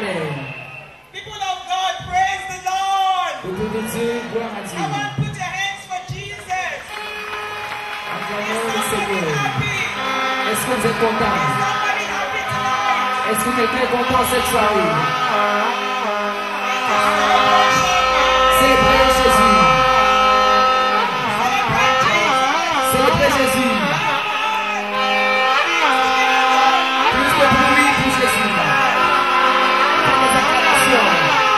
People of God, praise the Lord. Peuple de Dieu, gloire à Dieu. Come on, put your hands for Jesus. Acclamons le Is somebody Seigneur. happy? Est-ce que vous êtes content? Is somebody happy tonight? Est-ce que quelqu'un est content cette soirée? Célébrez Jésus. Célébrez Jésus. Plus de bruit pour Jésus. Faites des acclamations.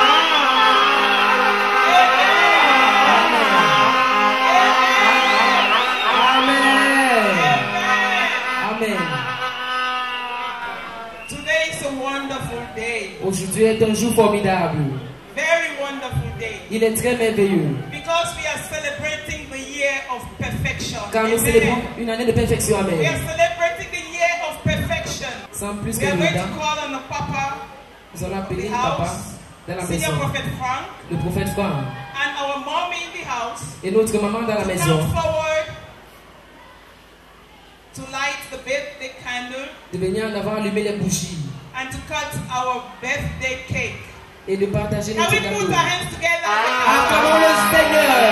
Amen. Amen. Today is a wonderful day. Aujourd'hui est un jour formidable. Very wonderful day. Il est très merveilleux. Because we are celebrating the year of perfection. Car nous Amen. célébrons une année de perfection. We are Amen. celebrating the year of perfection. Sans plus We que are nous going to call on the Papa, nous allons the appeler le papa house, dans la Senior maison, Prophet Frank, le prophète Franck, and our mommy in the house et notre maman dans la to maison, come forward to light the birthday candle de venir en avant allumer les bougies and to cut our birthday cake. et de partager Can notre we gâteau. put our hands together? Acclamons le Seigneur.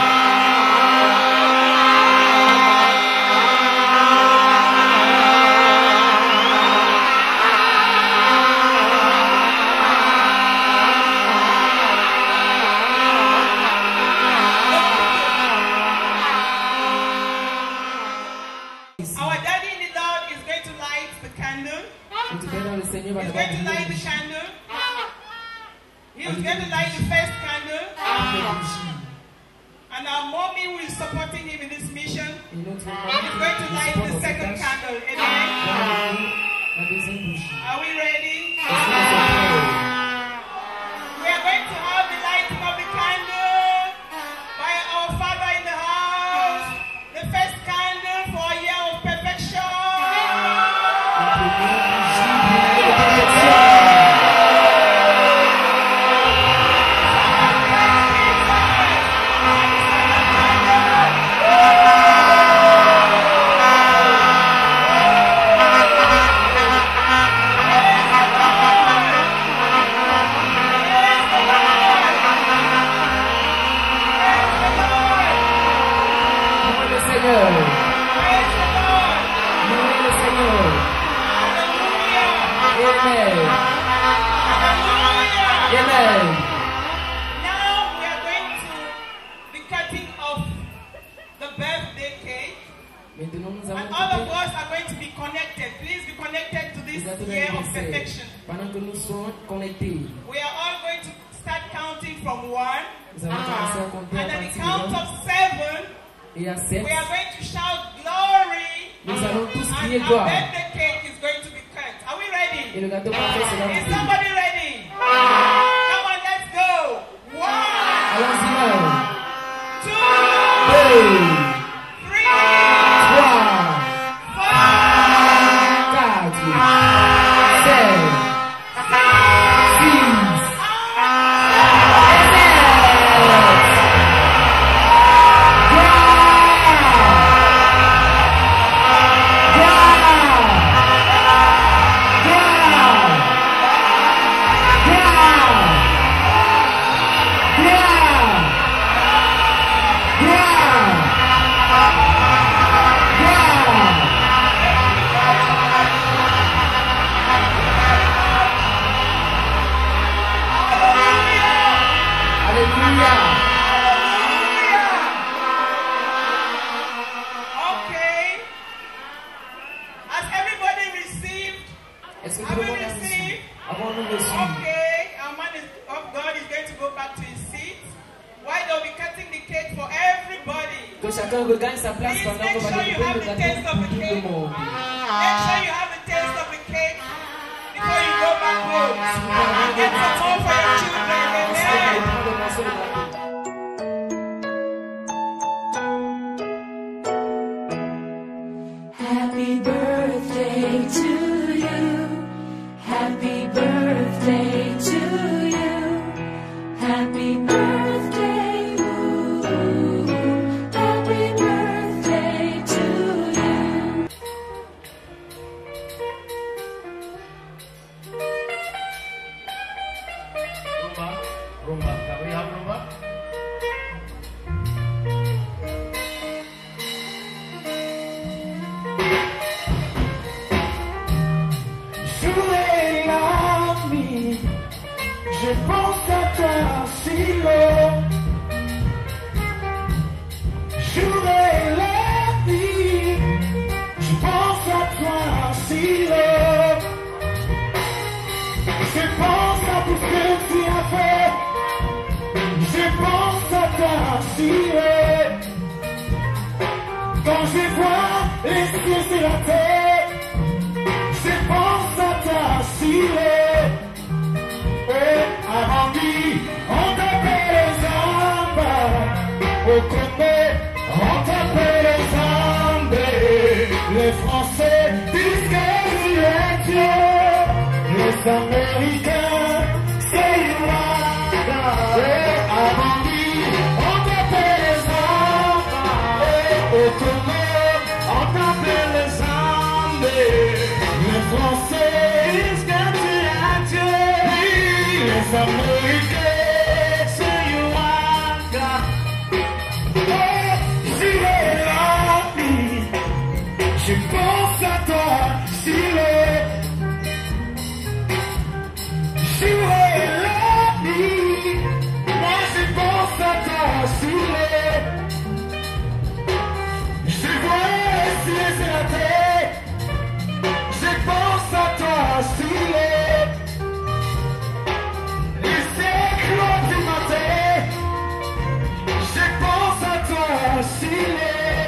Our daddy in the Lord is going to light the candle. Notre Père dans le Seigneur va He's d'abord going to brûler light les the bougies. candle. He's going to light the first candle. Les bougies. And our mommy who is supporting him in this mission Et notre is maman going to light the second candle. Amen. la deuxième bougie. Are we ready? Est-ce que vous êtes prêts? We are going to have the lighting of the candle by our Father in the house. The first candle for a year of perfection. La première bougie brûlée de perfection. Louez le Seigneur. Praise the Lord. Louez le Seigneur. Hallelujah. Amen. Hallelujah. Amen. Now we are going to be cutting off the birthday cake. Maintenant, nous And allons all of couper us are going to be connected. Please be connected to this les gâteaux year of d'anniversaire. perfection. Pendant que nous sommes connectés, We are all going to start counting from 1. nous allons commencer à compter à And at the partir count de 1 of 7, et à 7. we are going to shout glory. Nous allons tous crier And our gloire. birthday cake is going to be cut. Are we Et ready? le gâteau parfait sera Is coupé. somebody ready? Come on, let's go. 1, Allons-y, 2, 2, 3, 3, 4, 4, 7, 6, Alléluia. Okay. Has everybody received? Est-ce que Have tout le we monde a reçu? received? Avons-nous reçu? Okay. Our man of God is going to go back to his seat. Why they'll be cutting the cake for everybody. Que chacun regagne sa place Please pendant make qu'on va sure you découper have le the taste gâteau of pour the tout le cake. monde. Make sure you have the taste of the cake before you go back home. And get some more for your children. Amen. Prendre le morceau de gâteau. Happy birthday to you. Happy birthday to you. Happy birthday. Ooh, happy birthday to you. Rumba, Gabriel, rumba. Jouer l'ami, je pense à toi, Silo. Jouer la vie, je pense à toi, Silo. Je pense à tout ce que tu as fait. Je pense à toi, Silo. Quand je vois les cieux et la terre, je pense à toi, Silo. Avant dit, on t'appelle les hommes. Au Congo, on t'appelle les hommes. Les Français disent que tu es Dieu. Les Américains, c'est Rwanda. Avant dit, on t'appelle les hommes. Au Congo, on t'appelle les hommes. Les Français disent que tu es Dieu. Les Américains, c'est Rwanda. Je pense à toi, Silo. Jouer la nuit, moi je pense à toi, Silo. Je vois les cieux et la terre, je pense à toi, Silo. Les éclats du matin, je pense à toi, Silo.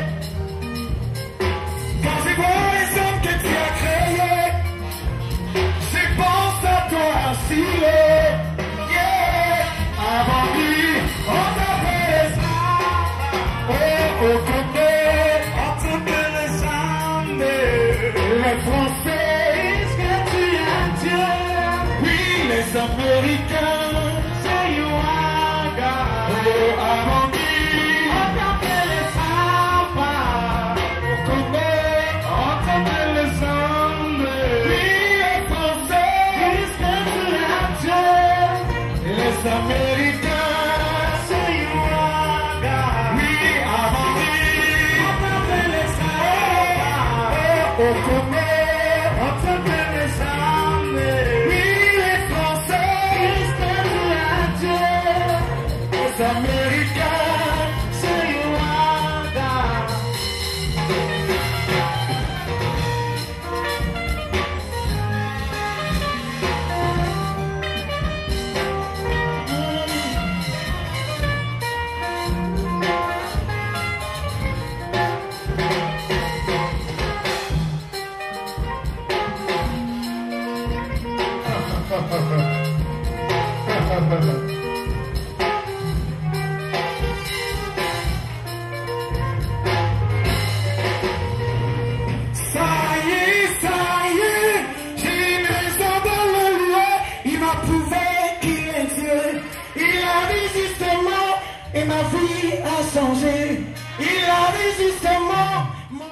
Quand je vois les hommes que tu as créés, je pense à toi, Silo. Yeah. Avant lui, on t'appelle les hommes. Au Congo, on t'appelle les hommes. Les Français disent que tu es Dieu. Oui, les Américains, c'est Rwanda. Avant lui, on t'appelle les hommes. Au Congo, on t'appelle les hommes. Oui, les Français disent que tu es Dieu. Les Américains, c'est Rwanda. Oui, avant lui, on t'appelle les hommes. Au Congo, on t'appelle les hommes. Oui, les Français disent que tu es Dieu. Les Américains, c'est Rwanda. Ça y est, j'ai une raison dans le lieu. Il m'a prouvé qu'il est Dieu. Il a dit justement, et ma vie a changé. Il a dit justement,